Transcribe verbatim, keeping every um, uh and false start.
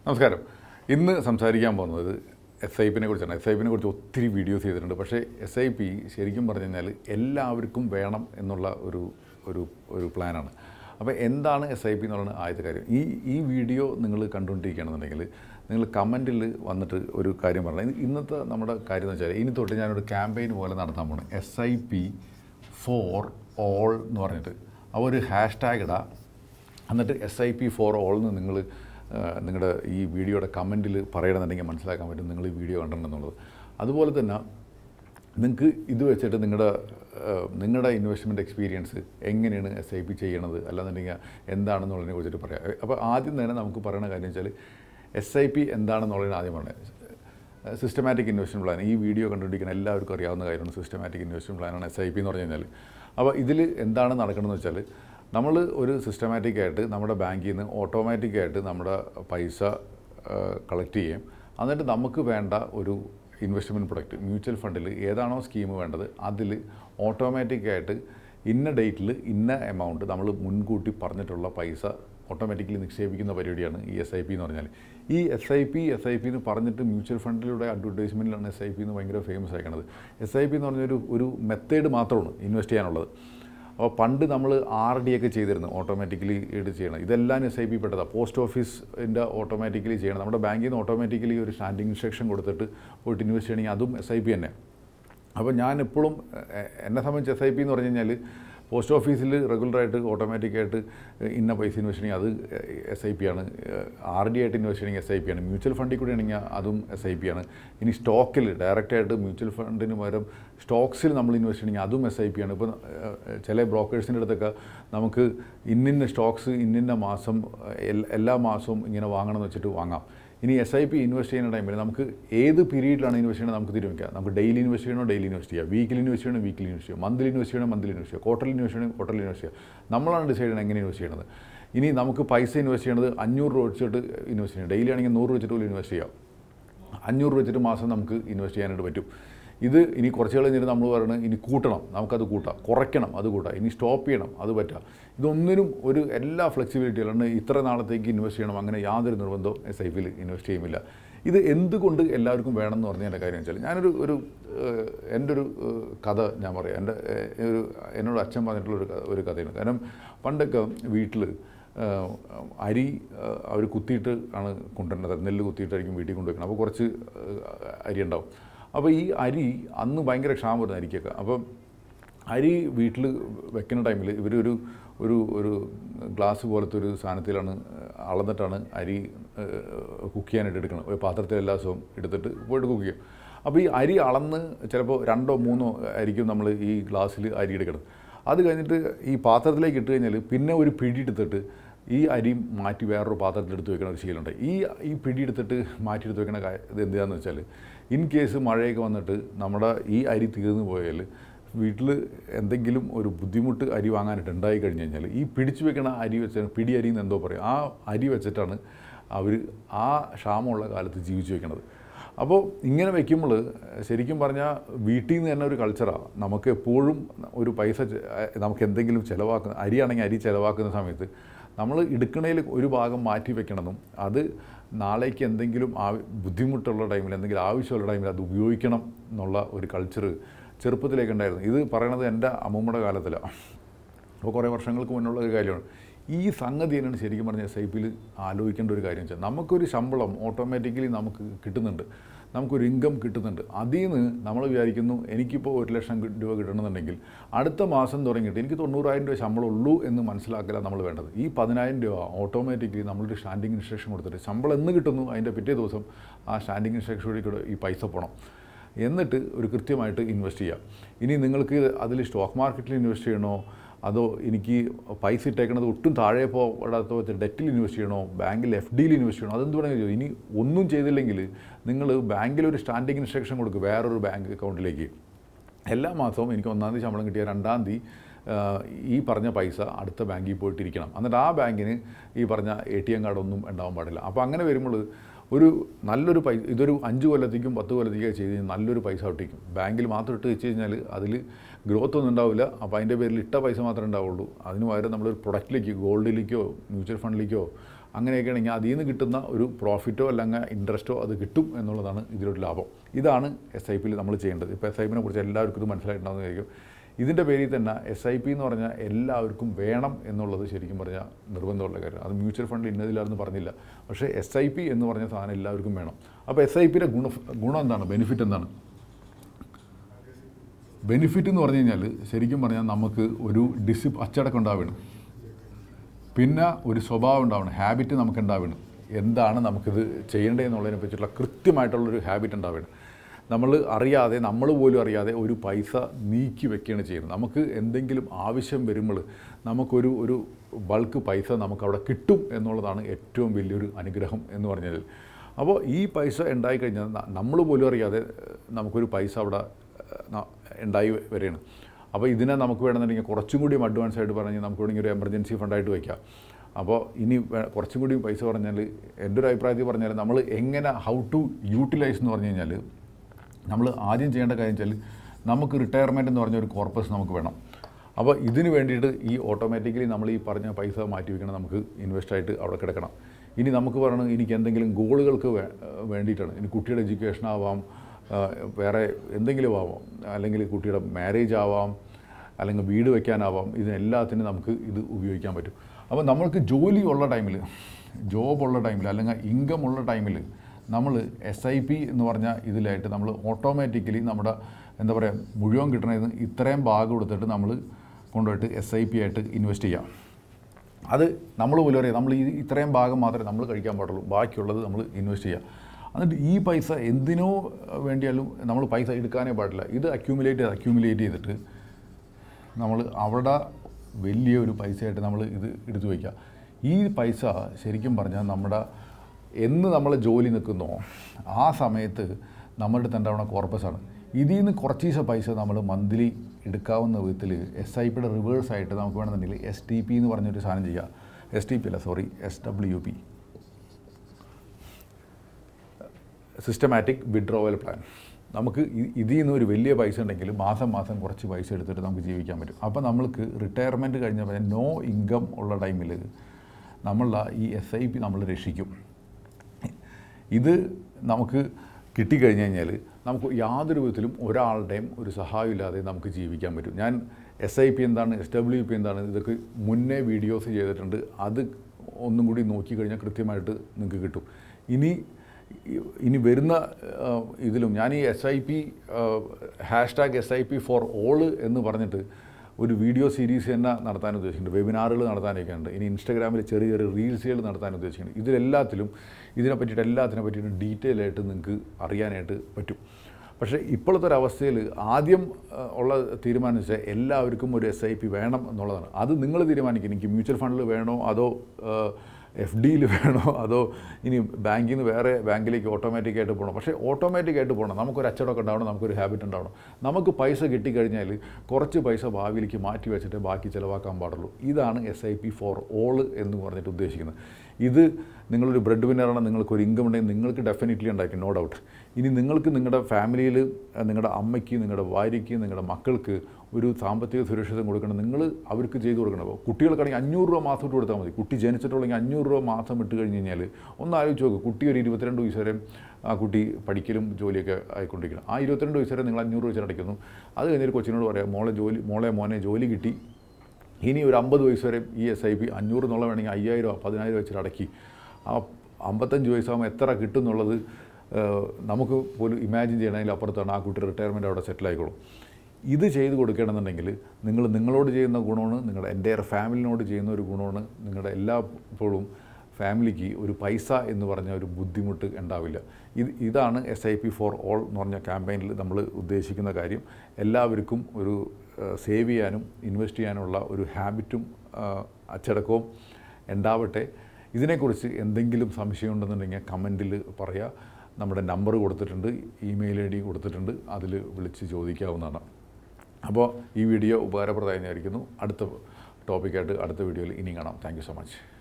നമസ്കാരം. ഇന്ന് സംസാരിക്കാൻ പോകുന്നത് എസ് ഐ പിനെ കുറിച്ചാണ്. എസ് ഐ പിനെ കുറിച്ച് ഒത്തിരി വീഡിയോസ് ചെയ്തിട്ടുണ്ട്. പക്ഷേ എസ് ഐ പി ശരിക്കും പറഞ്ഞു കഴിഞ്ഞാൽ എല്ലാവർക്കും വേണം എന്നുള്ള ഒരു ഒരു ഒരു പ്ലാനാണ്. അപ്പോൾ എന്താണ് എസ് ഐ പി എന്നുള്ളത് ആദ്യത്തെ കാര്യം. ഈ ഈ വീഡിയോ നിങ്ങൾ കണ്ടുകൊണ്ടിരിക്കുകയാണെന്നുണ്ടെങ്കിൽ നിങ്ങൾ കമൻറ്റിൽ വന്നിട്ട് ഒരു കാര്യം പറഞ്ഞാൽ ഇന്നത്തെ നമ്മുടെ കാര്യം എന്ന് വെച്ചാൽ ഇനി തൊട്ട് ഞാനൊരു ക്യാമ്പയിൻ പോലെ നടത്താൻ പോകണം. S I P for all എന്ന് പറഞ്ഞിട്ട് ആ ഒരു ഹാഷ് ടാഗ് ഇടാം. എന്നിട്ട് S I P for all എന്ന് നിങ്ങൾ നിങ്ങളുടെ ഈ വീഡിയോയുടെ കമൻറ്റിൽ പറയണമെന്നുണ്ടെങ്കിൽ മനസ്സിലാക്കാൻ പറ്റും നിങ്ങൾ ഈ വീഡിയോ കണ്ടിട്ടുണ്ടെന്നുള്ളത്. അതുപോലെ തന്നെ നിങ്ങൾക്ക് ഇത് വെച്ചിട്ട് നിങ്ങളുടെ നിങ്ങളുടെ ഇൻവെസ്റ്റ്മെൻറ്റ് എക്സ്പീരിയൻസ് എങ്ങനെയാണ് എസ് ഐ പി ചെയ്യണത് അല്ലാന്നുണ്ടെങ്കിൽ എന്താണെന്നുള്ളതിനെ കുറിച്ചിട്ട് പറയാം. അപ്പോൾ ആദ്യം തന്നെ നമുക്ക് പറയുന്ന കാര്യം വെച്ചാൽ എസ് ഐ പി എന്താണെന്നുള്ളതിന് ആദ്യം പറഞ്ഞത് സിസ്റ്റമാറ്റിക് ഇൻവെസ്റ്റ്മെൻറ്റ് പ്ലാൻ. ഈ വീഡിയോ കണ്ടുപിടിക്കുന്ന എല്ലാവർക്കും അറിയാവുന്ന കാര്യമാണ്. സിസ്റ്റമാറ്റിക് ഇൻവെസ്റ്റ്മെൻറ്റ് പ്ലാനാണ് എസ് ഐ പി എന്ന് പറഞ്ഞു കഴിഞ്ഞാൽ. അപ്പോൾ ഇതിൽ എന്താണ് നടക്കണമെന്ന് വെച്ചാൽ നമ്മൾ ഒരു സിസ്റ്റമാറ്റിക്കായിട്ട് നമ്മുടെ ബാങ്കിൽ നിന്ന് ഓട്ടോമാറ്റിക്കായിട്ട് നമ്മുടെ പൈസ കളക്ട് ചെയ്യും. എന്നിട്ട് നമുക്ക് വേണ്ട ഒരു ഇൻവെസ്റ്റ്മെൻറ്റ് പ്രൊഡക്റ്റ് മ്യൂച്വൽ ഫണ്ടിൽ ഏതാണോ സ്കീം വേണ്ടത് അതിൽ ഓട്ടോമാറ്റിക്കായിട്ട് ഇന്ന ഡേറ്റിൽ ഇന്ന എമൗണ്ട് നമ്മൾ മുൻകൂട്ടി പറഞ്ഞിട്ടുള്ള പൈസ ഓട്ടോമാറ്റിക്കലി നിക്ഷേപിക്കുന്ന പരിപാടിയാണ് ഈ എസ് ഐ പി എന്ന് പറഞ്ഞാൽ. ഈ S I P S I P എന്ന് പറഞ്ഞിട്ട് മ്യൂച്വൽ ഫണ്ടിലൂടെ അഡ്വർടൈസ്മെൻറ്റിലാണ് എസ് ഐ പി എന്ന് ഭയങ്കര ഫേമസ് ആയിക്കണത്. എസ് ഐ പി എന്ന് പറഞ്ഞൊരു ഒരു മെത്തേഡ് മാത്രമാണ് ഇൻവെസ്റ്റ് ചെയ്യാനുള്ളത്. അപ്പോൾ പണ്ട് നമ്മൾ ആർ ഡി ഒക്കെ ചെയ്തിരുന്നു ഓട്ടോമാറ്റിക്കലി ഇത് ചെയ്യണം. ഇതെല്ലാം എസ് ഐ പി പെട്ടതാണ്. പോസ്റ്റ് ഓഫീസിൻ്റെ ഓട്ടോമാറ്റിക്കലി ചെയ്യണം. നമ്മുടെ ബാങ്കിൽ നിന്ന് ഓട്ടോമാറ്റിക്കലി ഒരു സ്റ്റാൻഡിങ് ഇൻസ്ട്രക്ഷൻ കൊടുത്തിട്ട് പോയിട്ട് ഇൻവെസ്റ്റ് ചെയ്യണമെങ്കിൽ അതും എസ് ഐ പി തന്നെ. അപ്പോൾ ഞാൻ എപ്പോഴും എന്നെ സംബന്ധിച്ച് എസ് ഐ പി എന്ന് പറഞ്ഞു കഴിഞ്ഞാൽ പോസ്റ്റ് ഓഫീസിൽ റെഗുലറായിട്ട് ഓട്ടോമാറ്റിക്കായിട്ട് ഇന്ന പൈസ ഇൻവെസ്റ്റ് ചെയ്യണമെങ്കിൽ അത് എസ് ഐ പി ആണ്. ആർ ഡി ആയിട്ട് ഇൻവെസ്റ്റ് ചെയ്യണമെങ്കിൽ എസ് ഐ പി ആണ്. മ്യൂച്വൽ ഫണ്ടിൽ കൂടി ആണെങ്കിൽ അതും എസ് ഐ പി ആണ്. ഇനി സ്റ്റോക്കിൽ ഡയറക്റ്റായിട്ട് മ്യൂച്വൽ ഫണ്ടിന് പകരം സ്റ്റോക്സിൽ നമ്മൾ ഇൻവെസ്റ്റ് ചെയ്യണമെങ്കിൽ അതും എസ് ഐ പി ആണ്. ഇപ്പോൾ ചില ബ്രോക്കേഴ്സിൻ്റെ അടുത്തൊക്കെ നമുക്ക് ഇന്നിന്ന സ്റ്റോക്സ് ഇന്നിന്ന മാസം എല്ലാ മാസവും ഇങ്ങനെ വാങ്ങണമെന്ന് വെച്ചിട്ട് വാങ്ങാം. ഇനി എസ് ഐ പി ഇൻവെസ്റ്റ് ചെയ്യുന്ന ടൈമിൽ നമുക്ക് ഏത് പീരീഡിലാണ് ഇൻവെസ്റ്റ് ചെയ്യണമെന്ന് നമുക്ക് തീരുമാനിക്കാം. നമുക്ക് ഡെയിലി ഇൻവെസ്റ്റ് ചെയ്യണോ ഡെയിലി ഇൻവെസ്റ്റ് ചെയ്യുക, വീക്കിലി ഇൻവെസ്റ്റ് ചെയ്യണോ വീക്കിലി ഇൻവെസ്റ്റ് ചെയ്യുക, മന്ത്ലി ഇൻവെസ്റ്റ് ചെയ്യണോ മന്ത്ലി ഇൻവെസ്റ്റ് ചെയ്യുക, ക്വാർട്ടർലി ഇൻവെസ്റ്റ് ചെയ്യണോ ക്വാർട്ടർലി ഇൻവെസ്റ്റ് ചെയ്യുക. നമ്മളാണ് ഡിസൈഡ് ചെയ്യണം എങ്ങനെ ഇൻവെസ്റ്റ് ചെയ്യണത്. ഇനി നമുക്ക് പൈസ ഇൻവെസ്റ്റ് ചെയ്യണത് അഞ്ഞൂറ് രൂപ വെച്ചിട്ട് ഇൻവെസ്റ്റ് ചെയ്യണം. ഡെയിലി ആണെങ്കിൽ നൂറ് രൂപ വെച്ചിട്ട് പോലും ഇൻവെസ്റ്റ് ചെയ്യാം. അഞ്ഞൂറ് രൂപ വെച്ചിട്ട് മാസം നമുക്ക് ഇൻവെസ്റ്റ് ചെയ്യാനായിട്ട് പറ്റും. ഇത് ഇനി കുറച്ച് കഴിഞ്ഞിട്ട് നമ്മൾ പറയുന്നത് ഇനി കൂട്ടണം, നമുക്കത് കൂട്ടാം, കുറയ്ക്കണം, അത് കൂട്ടാം, ഇനി സ്റ്റോപ്പ് ചെയ്യണം, അത് പറ്റാം. ഇതൊന്നിനും ഒരു എല്ലാ ഫ്ലെക്സിബിലിറ്റികളുണ്ട്. ഇത്ര നാളത്തേക്ക് ഇൻവെസ്റ്റ് ചെയ്യണം അങ്ങനെ യാതൊരു നിർബന്ധവും എസ് ഐ പിയിൽ ഇൻവെസ്റ്റ് ചെയ്യുമില്ല. ഇത് എന്തുകൊണ്ട് എല്ലാവർക്കും വേണമെന്ന് പറഞ്ഞാൽ എൻ്റെ കാര്യം വെച്ചാൽ ഞാനൊരു ഒരു എൻ്റെ ഒരു കഥ ഞാൻ പറയാം. എൻ്റെ ഒരു എന്നോട് അച്ഛൻ പറഞ്ഞിട്ടുള്ളൊരു ഒരു കഥയാണ്. കാരണം പണ്ടൊക്കെ വീട്ടിൽ അരി അവർ കുത്തിയിട്ട് ആണ് കൊണ്ടുവരുന്നത്. നെല്ല് കുത്തിയിട്ടായിരിക്കും വീട്ടിൽ കൊണ്ടുവയ്ക്കണം. അപ്പോൾ കുറച്ച് അരി ഉണ്ടാവും. അപ്പോൾ ഈ അരി അന്ന് ഭയങ്കര ക്ഷാമം വരുന്ന അരിക്കൊക്കെ. അപ്പം അരി വീട്ടിൽ വെക്കുന്ന ടൈമിൽ ഇവരൊരു ഒരു ഒരു ഗ്ലാസ് പോലത്തെ ഒരു സാധനത്തിലാണ് അളന്നിട്ടാണ് അരി കുക്ക് ചെയ്യാനായിട്ട് എടുക്കണം. ഒരു പാത്രത്തിൽ എല്ലാ ദിവസവും എടുത്തിട്ട് പോയിട്ട് കുക്ക് ചെയ്യും. അപ്പോൾ ഈ അരി അളന്ന് ചിലപ്പോൾ രണ്ടോ മൂന്നോ ആയിരിക്കും നമ്മൾ ഈ ഗ്ലാസ്സിൽ അരി എടുക്കണം. അത് കഴിഞ്ഞിട്ട് ഈ പാത്രത്തിലേക്ക് ഇട്ട് കഴിഞ്ഞാൽ പിന്നെ ഒരു പിടി എടുത്തിട്ട് ഈ അരി മാറ്റി വേറൊരു പാത്രത്തിലെടുത്ത് വെക്കുന്ന ഒരു ശീലമുണ്ട്. ഈ ഈ പിടി എടുത്തിട്ട് മാറ്റിയെടുത്ത് വെക്കുന്ന ഇത് എന്താണെന്ന് വെച്ചാൽ ഇൻ കേസ് മഴയൊക്കെ വന്നിട്ട് നമ്മുടെ ഈ അരി തീർന്നു പോയാൽ വീട്ടിൽ എന്തെങ്കിലും ഒരു ബുദ്ധിമുട്ട് അരി വാങ്ങാനായിട്ട് ഉണ്ടായി കഴിഞ്ഞ് കഴിഞ്ഞാൽ ഈ പിടിച്ചു വെക്കണ അരി വെച്ചാൽ പിടി അരി എന്ന് എന്തോ പറയും, ആ അരി വെച്ചിട്ടാണ് അവർ ആ ക്ഷാമമുള്ള കാലത്ത് ജീവിച്ചു വെക്കണത്. അപ്പോൾ ഇങ്ങനെ വയ്ക്കുമ്പോൾ ശരിക്കും പറഞ്ഞാൽ വീട്ടിൽ നിന്ന് തന്നെ ഒരു കൾച്ചറാണ്. നമുക്ക് എപ്പോഴും ഒരു പൈസ നമുക്ക് എന്തെങ്കിലും ചിലവാക്കുന്ന അരിയാണെങ്കിൽ അരി ചിലവാക്കുന്ന സമയത്ത് നമ്മൾ എടുക്കണതിൽ ഒരു ഭാഗം മാറ്റി വെക്കണമെന്നും അത് നാളേക്ക് എന്തെങ്കിലും ആ ബുദ്ധിമുട്ടുള്ള ടൈമിൽ എന്തെങ്കിലും ആവശ്യമുള്ള ടൈമിൽ അത് ഉപയോഗിക്കണം എന്നുള്ള ഒരു കൾച്ചർ ചെറുപ്പത്തിലേക്ക് ഉണ്ടായിരുന്നു. ഇത് പറയണത് എൻ്റെ അമ്മൂമ്മയുടെ കാലത്തിലാണ്. അപ്പോൾ കുറേ വർഷങ്ങൾക്ക് മുന്നുള്ള ഒരു കാര്യമാണ്. ഈ സംഗതി തന്നെയാണ് ശരിക്കും പറഞ്ഞാൽ എസ് ഐ പിയിൽ ആലോചിക്കേണ്ട ഒരു കാര്യം വെച്ചാൽ നമുക്കൊരു ശമ്പളം ഓട്ടോമാറ്റിക്കലി നമുക്ക് കിട്ടുന്നുണ്ട്, നമുക്കൊരു ഇൻകം കിട്ടുന്നുണ്ട്. അതിൽ നിന്ന് നമ്മൾ വിചാരിക്കുന്നു എനിക്കിപ്പോൾ ഒരു ലക്ഷം രൂപ കിട്ടണമെന്നുണ്ടെങ്കിൽ അടുത്ത മാസം തുടങ്ങിയിട്ട് എനിക്ക് തൊണ്ണൂറായിരം രൂപ ശമ്പളം ഉള്ളൂ എന്ന് മനസ്സിലാക്കില്ല നമ്മൾ വേണ്ടത്. ഈ പതിനായിരം രൂപ ഓട്ടോമാറ്റിക്കലി നമ്മളൊരു സ്റ്റാൻഡിങ് ഇൻസ്ട്രക്ഷൻ കൊടുത്തിട്ട് ശമ്പളം എന്ന് കിട്ടുന്നു അതിൻ്റെ പിറ്റേ ദിവസം ആ സ്റ്റാൻഡിങ് ഇൻസ്ട്രക്ഷനിൽ കൂടെ ഈ പൈസ പോകണം. എന്നിട്ട് ഒരു കൃത്യമായിട്ട് ഇൻവെസ്റ്റ് ചെയ്യുക. ഇനി നിങ്ങൾക്ക് അതിൽ സ്റ്റോക്ക് മാർക്കറ്റിൽ ഇൻവെസ്റ്റ് ചെയ്യണോ അതോ എനിക്ക് പൈസ ഇട്ടേക്കണത് ഒട്ടും താഴെ പോകാത്ത വെച്ച് ഡെറ്റിൽ ഇൻവെസ്റ്റ് ചെയ്യണോ ബാങ്കിൽ എഫ് ഡിയിൽ ഇൻവെസ്റ്റ് ചെയ്യണോ അതെന്ത് വേണമെങ്കിൽ ചോദിക്കും. ഇനി ഒന്നും ചെയ്തില്ലെങ്കിൽ നിങ്ങൾ ബാങ്കിലൊരു സ്റ്റാൻഡിങ് ഇൻസ്ട്രക്ഷൻ കൊടുക്കുക വേറൊരു ബാങ്ക് അക്കൗണ്ടിലേക്ക്. എല്ലാ മാസവും എനിക്ക് ഒന്നാം തീയതി ശമ്പളം കിട്ടിയ രണ്ടാം തീയതി ഈ പറഞ്ഞ പൈസ അടുത്ത ബാങ്കിൽ പോയിട്ടിരിക്കണം. എന്നിട്ട് ആ ബാങ്കിന് ഈ പറഞ്ഞ എ ടി എം കാർഡൊന്നും ഉണ്ടാവാൻ പാടില്ല. അപ്പോൾ അങ്ങനെ വരുമ്പോൾ ഒരു നല്ലൊരു പൈസ ഇതൊരു അഞ്ച് കൊല്ലത്തേക്കും പത്ത് കൊല്ലത്തേക്കും ചെയ്ത് കഴിഞ്ഞാൽ നല്ലൊരു പൈസ ഒട്ടിക്കും. ബാങ്കിൽ മാത്രം ഇട്ട് വെച്ച് കഴിഞ്ഞാൽ അതിൽ ഗ്രോത്ത് ഒന്നും ഉണ്ടാവില്ല. അപ്പോൾ അതിൻ്റെ പേരിൽ ഇട്ട പൈസ മാത്രമേ ഉണ്ടാവുള്ളൂ. അതിന് പകരം നമ്മളൊരു പ്രൊഡക്റ്റിലേക്ക് ഗോൾഡിലേക്കോ മ്യൂച്വൽ ഫണ്ടിലേക്കോ അങ്ങനെയൊക്കെ ആണെങ്കിൽ അതിൽ നിന്ന് കിട്ടുന്ന ഒരു പ്രോഫിറ്റോ അല്ലെങ്കിൽ ഇൻട്രസ്റ്റോ അത് കിട്ടും എന്നുള്ളതാണ് ഇതിലൊരു ലാഭം. ഇതാണ് എസ് ഐ പിയിൽ നമ്മൾ ചെയ്യേണ്ടത്. ഇപ്പോൾ എസ് ഐ പിനെ കുറിച്ച് എല്ലാവർക്കും ഇത് മനസ്സിലായിട്ടുണ്ടാകുന്നതായിരിക്കും. ഇതിൻ്റെ പേരിൽ തന്നെ എസ് ഐ പി എന്ന് പറഞ്ഞാൽ എല്ലാവർക്കും വേണം എന്നുള്ളത് ശരിക്കും പറഞ്ഞാൽ നിർബന്ധമുള്ള കാര്യം. അത് മ്യൂച്വൽ ഫണ്ട് ഇന്നതിലാണെന്ന് പറഞ്ഞില്ല, പക്ഷേ എസ് ഐ പി എന്ന് പറഞ്ഞ സാധനം എല്ലാവർക്കും വേണം. അപ്പോൾ എസ് ഐ പിയുടെ ഗുണ ഗുണം എന്താണ്, ബെനിഫിറ്റ് എന്താണ്? ബെനിഫിറ്റ് എന്ന് പറഞ്ഞു കഴിഞ്ഞാൽ ശരിക്കും പറഞ്ഞാൽ നമുക്ക് ഒരു ഡിസിപ്പ് അച്ചടക്കം ഉണ്ടാവണം, പിന്നെ ഒരു സ്വഭാവം ഉണ്ടാവണം, ഹാബിറ്റ് നമുക്ക് ഉണ്ടാവണം. എന്താണ് നമുക്കിത് ചെയ്യേണ്ടതെന്നുള്ളതിനെ പറ്റിയിട്ടുള്ള കൃത്യമായിട്ടുള്ളൊരു ഹാബിറ്റ് ഉണ്ടാവണം. നമ്മൾ അറിയാതെ, നമ്മൾ പോലും അറിയാതെ ഒരു പൈസ നീക്കി വെക്കുകയാണ് ചെയ്യുന്നത്. നമുക്ക് എന്തെങ്കിലും ആവശ്യം വരുമ്പോൾ നമുക്കൊരു ഒരു ബൾക്ക് പൈസ നമുക്കവിടെ കിട്ടും എന്നുള്ളതാണ് ഏറ്റവും വലിയൊരു അനുഗ്രഹം എന്ന് പറഞ്ഞാൽ. അപ്പോൾ ഈ പൈസ ഉണ്ടായിക്കഴിഞ്ഞാൽ നമ്മൾ പോലും അറിയാതെ നമുക്കൊരു പൈസ അവിടെ ഉണ്ടായി വരികയാണ്. അപ്പോൾ ഇതിനെ നമുക്ക് വേണമെന്നുണ്ടെങ്കിൽ കുറച്ചും കൂടിയും അഡ്വാൻസ് ആയിട്ട് പറഞ്ഞാൽ നമുക്ക് വേണമെങ്കിൽ ഒരു എമർജൻസി ഫണ്ടായിട്ട് വയ്ക്കാം. അപ്പോൾ ഇനി കുറച്ചും കൂടി പൈസ പറഞ്ഞാൽ എൻ്റെ ഒരു അഭിപ്രായത്തിൽ പറഞ്ഞാൽ നമ്മൾ എങ്ങനെ ഹൗ ടു യൂട്ടിലൈസ് എന്ന് പറഞ്ഞു കഴിഞ്ഞാൽ നമ്മൾ ആദ്യം ചെയ്യേണ്ട കാര്യം വെച്ചാൽ നമുക്ക് റിട്ടയർമെൻറ്റ് എന്ന് പറഞ്ഞ ഒരു കോർപ്പസ് നമുക്ക് വേണം. അപ്പോൾ ഇതിന് വേണ്ടിയിട്ട് ഈ ഓട്ടോമാറ്റിക്കലി നമ്മൾ ഈ പറഞ്ഞ പൈസ മാറ്റി വയ്ക്കണം, നമുക്ക് ഇൻവെസ്റ്റായിട്ട് അവിടെ കിടക്കണം. ഇനി നമുക്ക് പറയണം എനിക്ക് എന്തെങ്കിലും ഗോളുകൾക്ക് വേ വേണ്ടിയിട്ടാണ്. ഇനി കുട്ടിയുടെ എഡ്യൂക്കേഷൻ ആവാം, വേറെ എന്തെങ്കിലും ആവാം, അല്ലെങ്കിൽ കുട്ടിയുടെ മാരേജ് ആവാം, അല്ലെങ്കിൽ വീട് വയ്ക്കാനാവാം. ഇതിനെല്ലാത്തിനും നമുക്ക് ഇത് ഉപയോഗിക്കാൻ പറ്റും. അപ്പോൾ നമ്മൾക്ക് ജോലി ഉള്ള ടൈമിൽ, ജോബുള്ള ടൈമിൽ, അല്ലെങ്കിൽ ഇൻകം ഉള്ള ടൈമിൽ നമ്മൾ എസ് ഐ പി എന്ന് പറഞ്ഞ ഇതിലായിട്ട് നമ്മൾ ഓട്ടോമാറ്റിക്കലി നമ്മുടെ എന്താ പറയുക മുഴുവൻ കിട്ടണത് ഇത്രയും ഭാഗം കൊടുത്തിട്ട് നമ്മൾ കൊണ്ടുപോയിട്ട് എസ് ഐ പി ആയിട്ട് ഇൻവെസ്റ്റ് ചെയ്യാം. അത് നമ്മൾ പോലും അറിയാം, നമ്മൾ ഈ ഇത്രയും ഭാഗം മാത്രമേ നമ്മൾ കഴിക്കാൻ പാടുള്ളൂ, ബാക്കിയുള്ളത് നമ്മൾ ഇൻവെസ്റ്റ് ചെയ്യുക. എന്നിട്ട് ഈ പൈസ എന്തിനോ വേണ്ടിയാലും നമ്മൾ പൈസ എടുക്കാനേ പാടില്ല. ഇത് അക്യൂമുലേറ്റ് ചെയ്ത് അക്യൂമുലേറ്റ് ചെയ്തിട്ട് നമ്മൾ അവിടെ വലിയൊരു പൈസയായിട്ട് നമ്മൾ ഇത് എടുത്തു വയ്ക്കുക. ഈ പൈസ ശരിക്കും പറഞ്ഞാൽ നമ്മുടെ എന്ന് നമ്മൾ ജോലി നിൽക്കുന്നോ ആ സമയത്ത് നമ്മളുടെ തന്നെ അവിടെ കോർപ്പസാണ്. ഇതിൽ നിന്ന് കുറച്ച് പൈസ നമ്മൾ മന്ത്ലി എടുക്കാവുന്ന വിധത്തിൽ എസ് ഐ പിയുടെ റിവേഴ്സായിട്ട് നമുക്ക് വേണമെന്നുണ്ടെങ്കിൽ എസ് ടി പി എന്ന് പറഞ്ഞൊരു സാധനം ചെയ്യുക. എസ് ടി പി അല്ല sorry S W P, systematic withdrawal plan. നമുക്ക് ഇതിൽ നിന്ന് ഒരു വലിയ പൈസ ഉണ്ടെങ്കിൽ മാസം മാസം കുറച്ച് പൈസ എടുത്തിട്ട് നമുക്ക് ജീവിക്കാൻ പറ്റും. അപ്പോൾ നമ്മൾക്ക് റിട്ടയർമെൻറ്റ് കഴിഞ്ഞ നോ ഇൻകം ഉള്ള ടൈമിൽ നമ്മളുടെ ഈ എസ് ഐ പി നമ്മൾ രക്ഷിക്കും. ഇത് നമുക്ക് കിട്ടിക്കഴിഞ്ഞ് കഴിഞ്ഞാൽ നമുക്ക് യാതൊരു വിധത്തിലും ഒരാളുടെയും ഒരു സഹായം ഇല്ലാതെ നമുക്ക് ജീവിക്കാൻ പറ്റും. ഞാൻ എസ് ഐ പി എന്താണ്, എസ് ഡബ്ല്യു പി എന്താണ്, ഇതൊക്കെ മുന്നേ വീഡിയോസ് ചെയ്തിട്ടുണ്ട്. അത് ഒന്നും കൂടി നോക്കിക്കഴിഞ്ഞാൽ കൃത്യമായിട്ട് നിങ്ങൾക്ക് കിട്ടും. ഇനി ഇനി വരുന്ന ഇതിലും ഞാൻ ഈ S I P hashtag S I P for all എന്ന് പറഞ്ഞിട്ട് ഒരു വീഡിയോ സീരീസ് തന്നെ നടത്താൻ ഉദ്ദേശിക്കുന്നുണ്ട്, വെബിനാറുകൾ നടത്താനൊക്കെ ഉണ്ട്. ഇനി ഇൻസ്റ്റാഗ്രാമിൽ ചെറിയ ചെറിയ റീൽസുകൾ നടത്താൻ ഉദ്ദേശിക്കുന്നുണ്ട്. ഇതിലെല്ലാത്തിലും ഇതിനെ പറ്റിയിട്ട് എല്ലാത്തിനെ പറ്റിയിട്ട് ഡീറ്റെയിൽ ആയിട്ട് നിങ്ങൾക്ക് അറിയാനായിട്ട് പറ്റും. പക്ഷേ ഇപ്പോഴത്തെ ഒരവസ്ഥയിൽ ആദ്യം ഉള്ള തീരുമാനം വെച്ചാൽ എല്ലാവർക്കും ഒരു എസ് ഐ പി വേണം എന്നുള്ളതാണ്. അത് നിങ്ങൾ തീരുമാനിക്കും, എനിക്ക് മ്യൂച്വൽ ഫണ്ടിൽ വേണോ അതോ എഫ് ഡിയിൽ വേണോ അതോ ഇനി ബാങ്കിൽ നിന്ന് വേറെ ബാങ്കിലേക്ക് ഓട്ടോമാറ്റിക്കായിട്ട് പോകണം. പക്ഷേ ഓട്ടോമാറ്റിക്കായിട്ട് പോകണം, നമുക്കൊരു അച്ചടക്കം ഉണ്ടാവണം, നമുക്കൊരു ഹാബിറ്റ് ഉണ്ടാവണം. നമുക്ക് പൈസ കിട്ടിക്കഴിഞ്ഞാൽ കുറച്ച് പൈസ ഭാവിയിലേക്ക് മാറ്റി വെച്ചിട്ട് ബാക്കി ചിലവാക്കാൻ പാടുള്ളൂ. ഇതാണ് S I P for all എന്ന് പറഞ്ഞിട്ട് ഉദ്ദേശിക്കുന്നത്. ഇത് നിങ്ങളൊരു ബ്രെഡ് വിന്നറാണ്, നിങ്ങൾക്കൊരു ഇൻകം ഉണ്ടെങ്കിൽ നിങ്ങൾക്ക് ഡെഫിനറ്റ്ലി ഉണ്ടായിരിക്കും, നോ ഡൗട്ട്. ഇനി നിങ്ങൾക്ക് നിങ്ങളുടെ ഫാമിലിയിൽ നിങ്ങളുടെ അമ്മയ്ക്ക്, നിങ്ങളുടെ ഭാര്യയ്ക്ക്, നിങ്ങളുടെ മക്കൾക്ക് ഒരു സാമ്പത്തിക സുരക്ഷിതം കൊടുക്കണം, നിങ്ങൾ അവർക്ക് ചെയ്തു കൊടുക്കണം. അപ്പോൾ കുട്ടികൾക്കാണെങ്കിൽ അഞ്ഞൂറ് രൂപ മാസം ഇട്ട് കൊടുത്താൽ മതി. കുട്ടി ജനിച്ചിട്ടുള്ളെങ്കിൽ അഞ്ഞൂറ് രൂപ മാസം ഇട്ട് കഴിഞ്ഞ് കഴിഞ്ഞാൽ ഒന്ന് ആലോചിച്ച് നോക്കുക, കുട്ടി ഒരു ഇരുപത്തിരണ്ട് വയസ്സ് വരെ ആ കുട്ടി പഠിക്കലും ജോലിയൊക്കെ ആയിക്കൊണ്ടിരിക്കണം. ആ ഇരുപത്തിരണ്ട് വയസ്സ് വരെ നിങ്ങൾ അഞ്ഞൂറ് വെച്ച് അടയ്ക്കുന്നു. അത് കഴിഞ്ഞൊരു കൊച്ചിനോട് പറയാം, മോളെ ജോലി മോളെ മോനെ ജോലി കിട്ടി, ഇനി ഒരു അമ്പത് വയസ്സ് വരെ ഈ എസ് ഐ പി അഞ്ഞൂറ് എന്നുള്ള വേണമെങ്കിൽ അയ്യായിരം പതിനായിരം വെച്ചിട്ട് അടക്കി ആ അമ്പത്തഞ്ച് വയസ്സാകുമ്പോൾ എത്ര കിട്ടും എന്നുള്ളത് നമുക്ക് പോലും ഇമാജിൻ ചെയ്യണമെങ്കിൽ അപ്പുറത്താണ് ആ കുട്ടി റിട്ടയർമെൻറ്റ് അവിടെ സെറ്റിൽ ആയിക്കോളും. ഇത് ചെയ്ത് കൊടുക്കണമെന്നുണ്ടെങ്കിൽ നിങ്ങൾ നിങ്ങളോട് ചെയ്യുന്ന ഗുണമാണ്, നിങ്ങളുടെ എൻ്റയർ ഫാമിലിനോട് ചെയ്യുന്ന ഒരു ഗുണമാണ്. നിങ്ങളുടെ എല്ലായ്പ്പോഴും ഫാമിലിക്ക് ഒരു പൈസ എന്ന് പറഞ്ഞ ഒരു ബുദ്ധിമുട്ട് ഉണ്ടാവില്ല. ഇത് ഇതാണ് S I P for all എന്ന് പറഞ്ഞ ക്യാമ്പയിനിൽ നമ്മൾ ഉദ്ദേശിക്കുന്ന കാര്യം. എല്ലാവർക്കും ഒരു സേവ് ചെയ്യാനും ഇൻവെസ്റ്റ് ചെയ്യാനുള്ള ഒരു ഹാബിറ്റും അച്ചടക്കവും ഉണ്ടാവട്ടെ. ഇതിനെക്കുറിച്ച് എന്തെങ്കിലും സംശയം ഉണ്ടെന്നുണ്ടെങ്കിൽ കമൻറ്റിൽ പറയുക. നമ്മുടെ നമ്പർ കൊടുത്തിട്ടുണ്ട്, ഇമെയിൽ ഐ ഡി കൊടുത്തിട്ടുണ്ട്, അതിൽ വിളിച്ച് ചോദിക്കാവുന്നതാണ്. അപ്പോൾ ഈ വീഡിയോ ഉപകാരപ്രദമായിരിക്കുന്നു. അടുത്ത ടോപ്പിക്കായിട്ട് അടുത്ത വീഡിയോയിൽ ഇനി കാണാം. Thank you so much.